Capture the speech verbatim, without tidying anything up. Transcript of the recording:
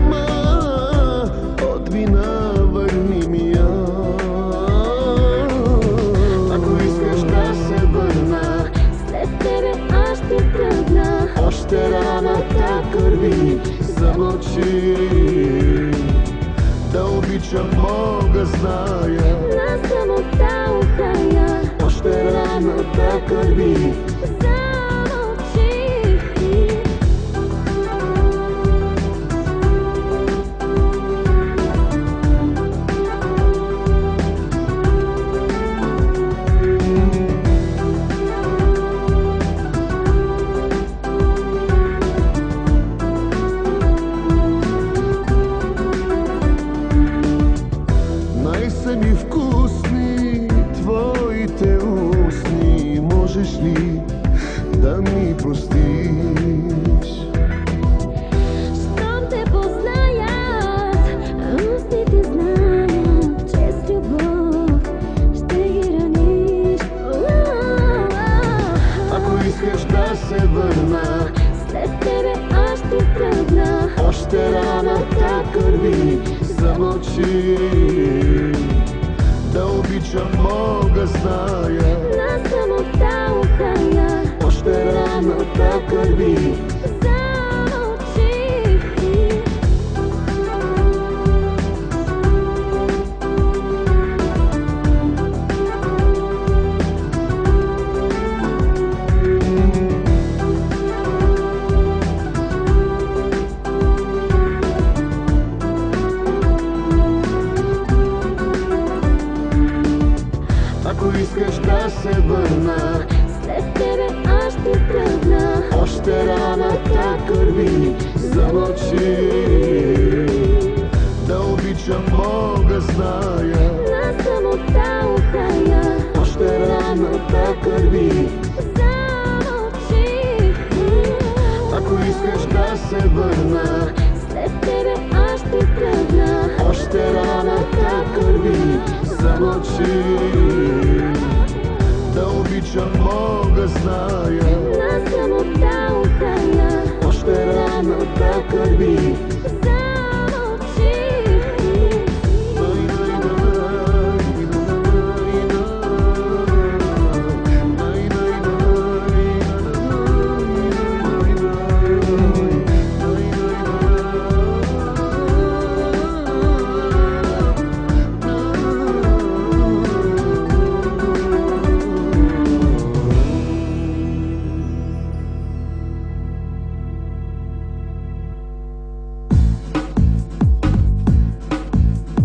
няма от вина, върни ми я. Ако искаш да се върна, след тебе аз ще тръгна. още раната кърви, замълчи. Да обичам мога, зная, На самота ухая, още раната кърви. замълчи. Най-са ми вкусни твоите устни, можеш ли да ми простиш? Щом те познаят, устите знаят, че с любов ще ги раниш. Ако искаш да се върна, След тебе аз ще тръгна. още раната кърви, замълчи. Да обичам мога, зная, На самота ухая, още раната кърви. замълчи. Ако искаш да се върна, След тебе аз ще тръгна. още раната кърви, замълчи. Да обичам мога, зная, На самота ухая, още раната кърви. замълчи. Ако искаш да се върна, След тебе аз ще тръгна. още раната кърви, замълчи. Да обичам мога, зная, На самота ухая,